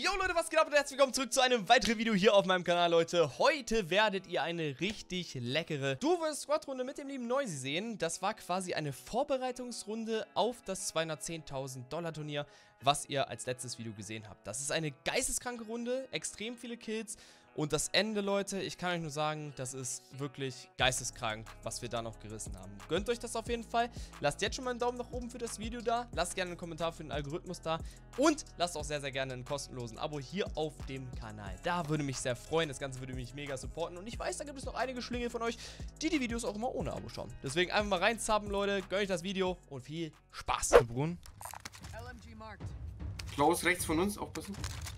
Yo Leute, was geht ab und herzlich willkommen zurück zu einem weiteren Video hier auf meinem Kanal, Leute. Heute werdet ihr eine richtig leckere Duo-vs-Squad-Runde mit dem lieben Noisy sehen. Das war quasi eine Vorbereitungsrunde auf das 210.000 $ Turnier, was ihr als letztes Video gesehen habt. Das ist eine geisteskranke Runde, extrem viele Kills. Und das Ende, Leute, ich kann euch nur sagen, das ist wirklich geisteskrank, was wir da noch gerissen haben. Gönnt euch das auf jeden Fall. Lasst jetzt schon mal einen Daumen nach oben für das Video da. Lasst gerne einen Kommentar für den Algorithmus da. Und lasst auch sehr, sehr gerne einen kostenlosen Abo hier auf dem Kanal. Da würde mich sehr freuen. Das Ganze würde mich mega supporten. Und ich weiß, da gibt es noch einige Schlingel von euch, die die Videos auch immer ohne Abo schauen. Deswegen einfach mal reinzappen, Leute. Gönnt euch das Video und viel Spaß. Brun. Klaus rechts von uns, aufpassen.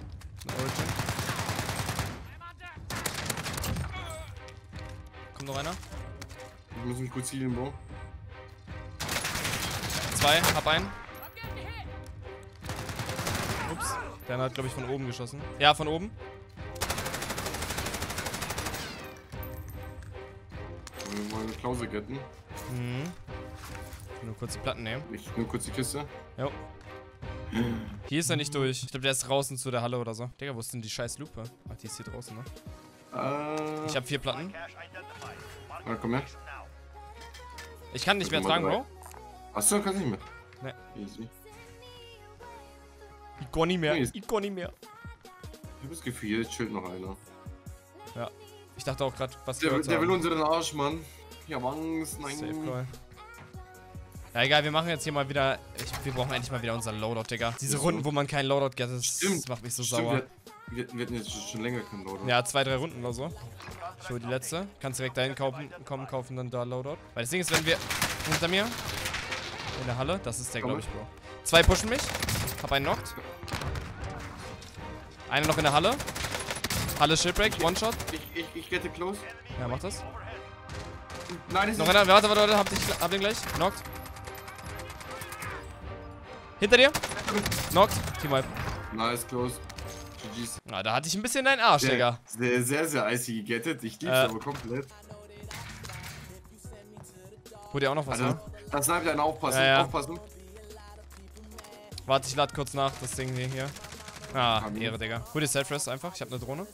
Kommt noch einer? Ich muss mich kurz healen, Bro. Zwei, hab einen. Ups, der hat, glaube ich, von oben geschossen. Ja, von oben. Wir wollen Klause getten. Mhm. Nur kurz die Platten nehmen. Ich nehme kurz die Kiste. Jo. Hier ist er nicht durch. Ich glaube, der ist draußen zu der Halle oder so. Digga, wo ist denn die scheiß Lupe? Ach, die ist hier draußen, ne? Ich habe 4 Platten. Na, komm her. Ich kann nicht mehr tragen, Bro. Achso, kannst nicht mehr. Ne. Easy. Ich kann nicht mehr. Ich kann nicht mehr. Du bist gefehlt, chillt noch einer. Ja. Ich dachte auch gerade, was der will unseren Arsch, Mann. Ich hab Angst, nein. Safe Call. Ja, egal, wir machen jetzt hier mal wieder. Wir brauchen endlich mal wieder unser Loadout, Digga. Diese Runden, wo man keinen Loadout get, das macht mich so sauer. Wir hatten jetzt schon länger keinen Loadout. Ja, 2, 3 Runden oder so. Ich hole die letzte. Kannst direkt dahin kaufen, dann da Loadout. Weil das Ding ist, wenn wir hinter mir in der Halle, das ist der, glaube ich, Bro. 2 pushen mich. Hab einen knockt. Einer noch in der Halle. Halle Shipwreck, One-Shot. Ich gette close. Ja, mach das. Nein, ist noch einer, warte, hab den gleich. Knockt. Hinter dir. Knockt. Team Wipe. Nice, close. GG's. Na, da hatte ich ein bisschen deinen Arsch, Digga. Sehr icy gegettet. Ich lieb's aber komplett. Wurde ja auch noch was, ne? Das Sniper einen aufpassen, ja. aufpassen. Warte, ich lade kurz nach, das Ding hier. Ah, Ehre, Digga. Hol dir Self-Rest einfach, ich hab eine Drohne.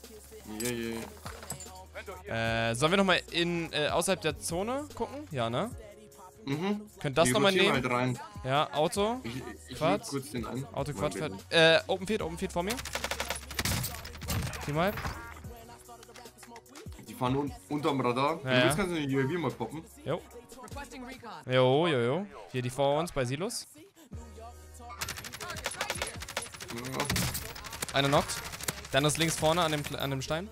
Sollen wir nochmal außerhalb der Zone gucken? Ja, ne? Mhm. Könnt das nochmal nehmen? Halt rein. Ja, Auto. Ich Quad. kurz den an. Auto, Quad, Open Field vor mir. Team Wipe. Die fahren unterm Radar. Ja, Wenn du willst, kannst du die UAV mal poppen. Jo. Jo. Hier die vor uns bei Silos. Ja. Einer knockt. Dann ist links vorne an dem Stein.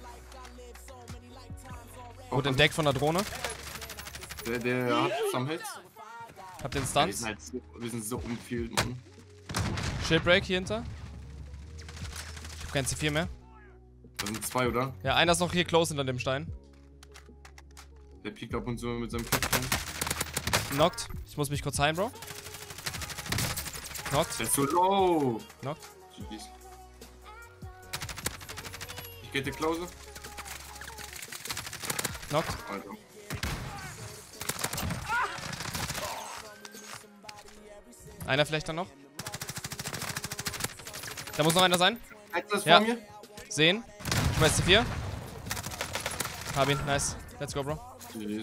Wurde entdeckt von der Drohne. Der hat some Hits. Hab den Stunts. Wir sind so umfield, Mann. Shipbreak hier hinter. Ich hab kein C4 mehr. Da sind 2, oder? Ja, einer ist noch hier close hinter dem Stein. Der piekt ab und zu mit seinem Köpfchen. Knockt. Ich muss mich kurz heilen, Bro. Knockt. Der ist so low. Knockt. GG's. Ich gette close. Knockt. Alter. Einer vielleicht dann noch. Da muss noch einer sein. Das ja. Vor mir? Sehen. Schmeiß C4. Hab ihn. Nice. Let's go, Bro. Yes.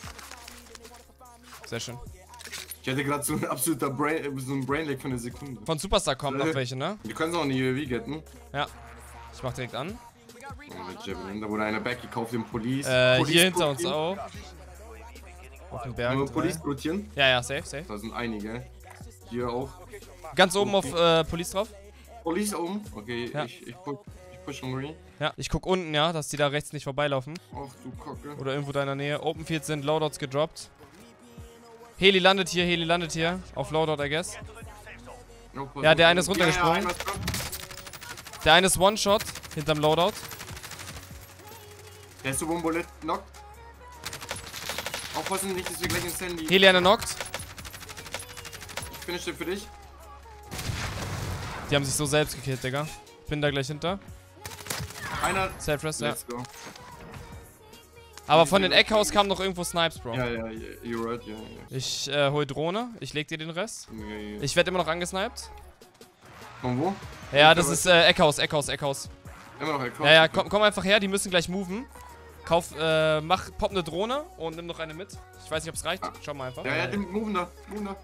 Sehr schön. Ich hatte gerade so ein absoluter Brainlag von der Sekunde. Von Superstar kommen noch welche, ne? Die können auch eine UAV getten. Ja. Ich mach direkt an. Da wurde einer backgekauft im Police. Hier hinter uns auch. Auf dem Berg. Police rotieren? Ja, safe. Da sind einige. Hier auch. Ganz oben auf Police drauf. Police oben? Okay, ja. ich push Marine. Ja, ich guck unten, ja, dass die da rechts nicht vorbeilaufen. Ach du Kacke. Oder irgendwo da in der Nähe. Open Field sind Loadouts gedroppt. Heli landet hier. Auf Loadout, I guess. Ja, der eine ist runtergesprungen. Der eine ist One-Shot hinterm Loadout. Der ist so Bombolett knockt. Aufpassen, nicht, dass wir gleich ins Handy. Heli einer knockt. Ich finish den für dich. Die haben sich so selbst gekillt, Digga. Bin da gleich hinter. Einer. Self-Rest, ja. Let's go. Aber von den Eckhaus kamen noch irgendwo Snipes, Bro. Ja, you're right, ja. Ich hol Drohne, ich leg dir den Rest. Ja. Ich werde immer noch angesniped. Von wo? Ja, das ist Eckhaus. Immer noch Eckhaus. Ja, komm einfach her, die müssen gleich moven. Pop eine Drohne und nimm noch eine mit. Ich weiß nicht, ob es reicht. Schau mal einfach. Ja, den moven da.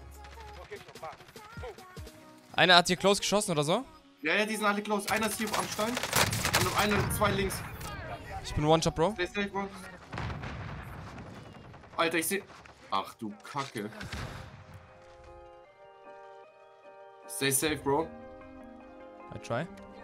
Einer hat hier close geschossen oder so. Ja, die sind alle close. Einer ist hier am Stein. Und noch einer, 2 links. Ich bin One-Shot, Bro. Stay safe, Bro. Alter, ich seh... Ach du Kacke. Stay safe, Bro. I try.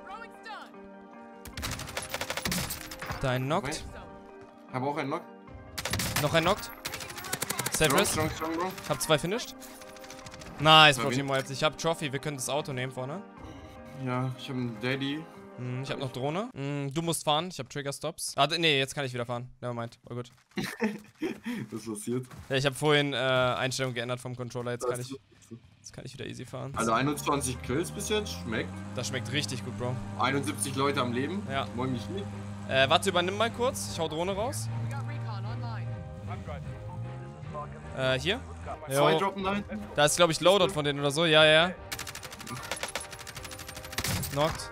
Dein knockt. Hab auch einen Knock. Noch ein knockt. Safe Rest. Strong, Bro. Hab 2 finished. Nice, Bro, Team Wipes. Ich hab Trophy, wir können das Auto nehmen vorne. Ja, ich hab einen Daddy. Ich hab noch Drohne. Du musst fahren, ich hab Trigger Stops. Ah, nee, jetzt kann ich wieder fahren. Nevermind, war gut. Was passiert? Ja, ich hab vorhin Einstellungen geändert vom Controller, jetzt kann ich wieder easy fahren. Also 21 Kills bis jetzt, schmeckt. Das schmeckt richtig gut, Bro. 71 Leute am Leben. Ja. Moin mich nicht. Warte, übernimm mal kurz. Ich hau Drohne raus. Hier. 2 Jo. droppen da hinten. Da ist, glaube ich, Loadout von denen oder so. Ja. Knocked.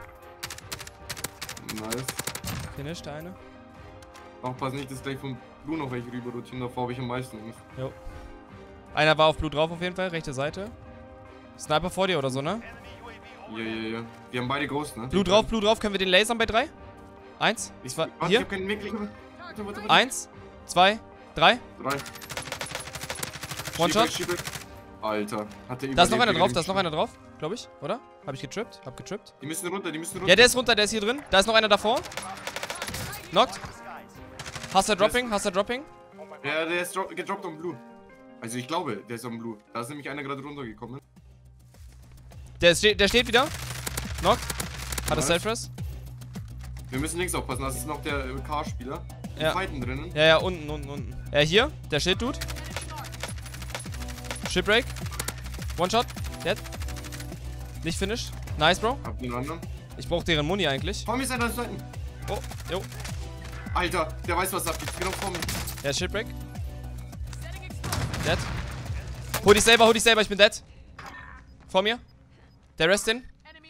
Nice. Finished, der eine. Aufpassen nicht, dass gleich vom Blue noch welche rüber rotieren. Davor habe ich am meisten Angst. Jo. Einer war auf Blue drauf auf jeden Fall, rechte Seite. Sniper vor dir oder so, ne? Ja. Wir haben beide Ghost, ne? Blue drauf. Können wir den lasern bei 3? 1, 2, Ich hier. hab keinen Weg. Warte. 1, 2, 3. 3. One-Shot. Alter. Hat der Da ist noch einer überlebt, drauf, glaube ich, oder? Hab getrippt. Die müssen runter. Ja, der ist runter, der ist hier drin. Da ist noch einer davor. Knocked. Hast du Dropping? Ja, der ist gedroppt am Blue. Also ich glaube, der ist am Blue. Da ist nämlich einer gerade runtergekommen. Der steht wieder. Knocked. Hat er Nice. Self-Rest? Wir müssen links aufpassen, das ist noch der Car-Spieler. Die Ja. fighten drinnen. Ja, unten. Hier, der Schild-Dude. Shipbreak. One-Shot. Dead. Nicht finished. Nice, Bro. Hab den anderen. Ich brauch deren Muni eigentlich. Vor mir ist einer da hinten. Oh, jo. Alter, der weiß, was abgeht. Genau vor mir. Der ist Shipbreak. Dead. Hol dich selber, ich bin dead. Vor mir. Der Rest in.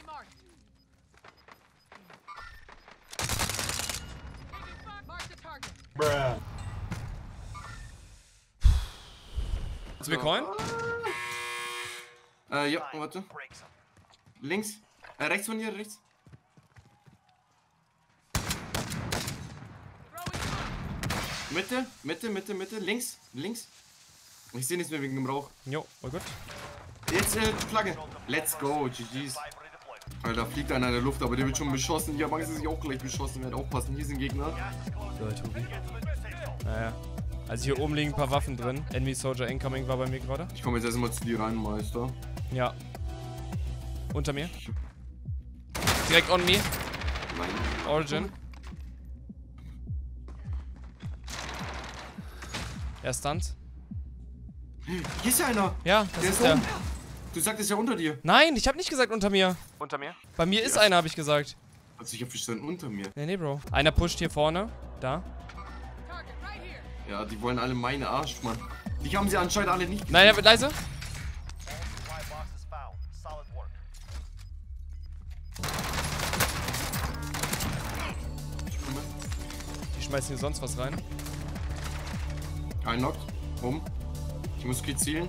Willst du mir callen? Ja, warte. Links. Rechts von dir, rechts. Mitte. Links. Ich sehe nichts mehr wegen dem Rauch. Jo, war gut. Jetzt Flagge. Let's go, GG's. Alter, fliegt einer in der Luft, aber der wird schon beschossen. Ja, Angst, dass ich auch gleich beschossen werde. Aufpassen, hier sind Gegner. Naja. Also hier oben liegen ein paar Waffen drin. Enemy Soldier Incoming war bei mir gerade. Ich komme jetzt erstmal zu dir rein, Meister. Ja. Unter mir. Direkt on me. Nein. Origin. Er stunt. Hier ist ja einer. Ja, das Der ist der. oben. Du sagtest ja unter dir. Nein, ich habe nicht gesagt unter mir. Unter mir? Bei mir ist einer, habe ich gesagt. Also ich hab verstanden unter mir. Nee, Bro. Einer pusht hier vorne. Da. Ja, die wollen alle meine Arsch, Mann. Die haben sie anscheinend alle nicht gesehen. Nein, er wird leise. Die schmeißen hier sonst was rein. Ein Knock. Ich muss zielen.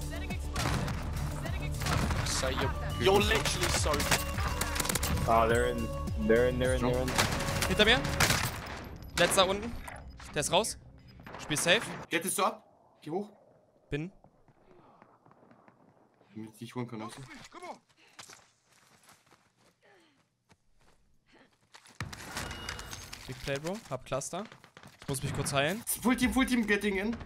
So you're literally so. Oh, they're in. Hinter mir. Letzter unten. Der ist raus. Spiel safe. Gettest du ab? Geh hoch. Bin. Damit ich dich holen kann, also. Big Play, Bro. Hab Cluster. Ich muss mich kurz heilen. Full Team, getting in.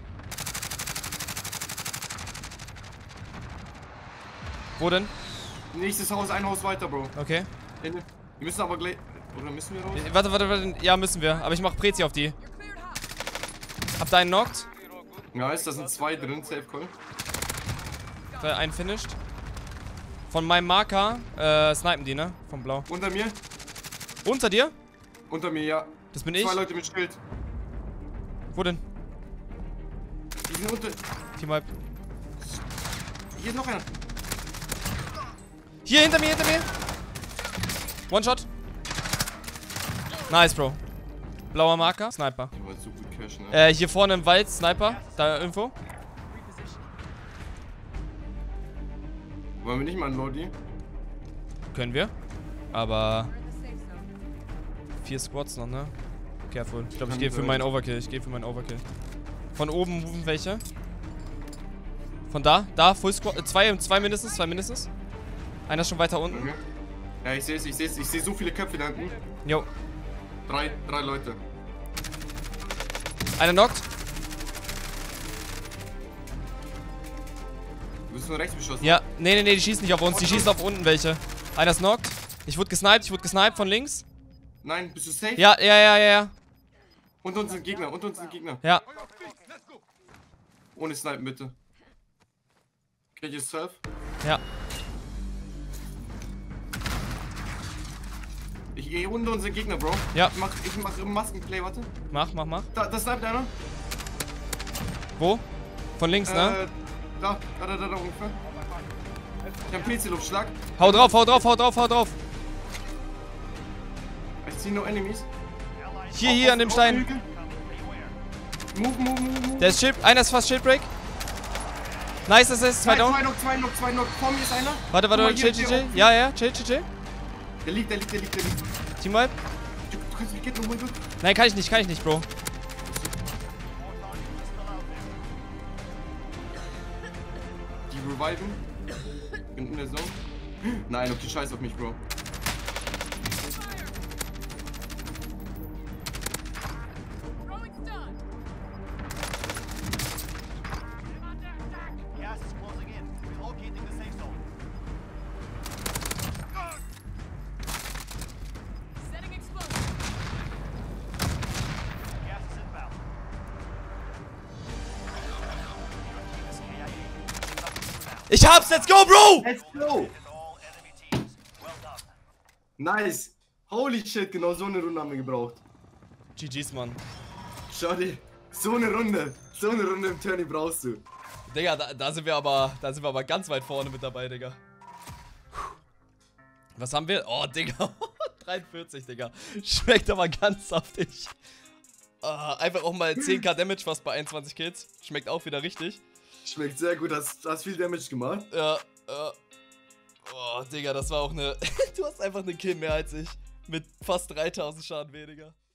Wo denn? Nächstes Haus, ein Haus weiter, Bro. Okay. Wir müssen aber gleich. Oder müssen wir raus? Warte. Ja, müssen wir. Aber ich mach Prezi auf die. Hab da einen knocked. Nice, da sind 2 drin, Safe Call. Einen finished. Von meinem Marker snipen die, ne? Vom Blau. Unter mir? Unter dir? Unter mir, ja. Das bin ich. 2 Leute mit Schild. Wo denn? Die sind unter. Team Wipe. Hier ist noch einer. Hier, hinter mir. One-Shot. Nice, Bro. Blauer Marker. Sniper. Die wollen so gut cashen, ne? Hier vorne im Wald. Sniper. Da Info. Wollen wir nicht mal einen Lodi? Können wir. Aber 4 Squads noch, ne? Careful. Ich glaube, ich gehe für meinen Overkill. Von oben moven welche. Von da. Da. Full Squad. Zwei mindestens. Einer ist schon weiter unten. Okay. Ja, ich seh's. Ich sehe so viele Köpfe da hinten. Jo. Drei Leute. Einer knockt. Du bist nur rechts beschossen. Ja. Nee, die schießen nicht auf uns. Die schießen auf unten welche. Einer ist knockt. Ich wurde gesniped von links. Nein, bist du safe? Ja. Unter uns sind Gegner. Ja. Ohne Snipen, bitte. Can you surf? Ja. Ich gehe unter unsere Gegner, Bro. Ja. Ich mach Maskenplay, warte. Mach. Da sniped einer. Wo? Von links, ne? Da ungefähr. Ich hab PC-Luftschlag. Hau drauf. Ich zieh no enemies. Hier an dem Stein. Move. Der ist einer ist fast Shieldbreak. Nice Assist, 2 down. Zwei Knock. Vor mir ist einer. Warte, chill. Ja, chill. Der liegt. Teamwipe. Du kannst mich get, oh mein Gott. Nein, kann ich nicht, Bro. Die reviven. Bin in der Zone. Nein, okay, scheiß auf mich, Bro. Ich hab's, let's go, Bro! Let's go! Nice! Holy shit, genau so eine Runde haben wir gebraucht. GG's, Mann. Schau dir, so eine Runde im Turnier brauchst du. Digga, da sind wir aber ganz weit vorne mit dabei, Digga. Was haben wir? Oh, Digga. 43, Digga. Schmeckt aber ganz saftig. Einfach auch mal 10k Damage fast bei 21 Kills. Schmeckt auch wieder richtig. Schmeckt sehr gut, hast viel Damage gemacht. Ja. Oh, Digga, das war auch eine... Du hast einfach eine Kill mehr als ich. Mit fast 3000 Schaden weniger.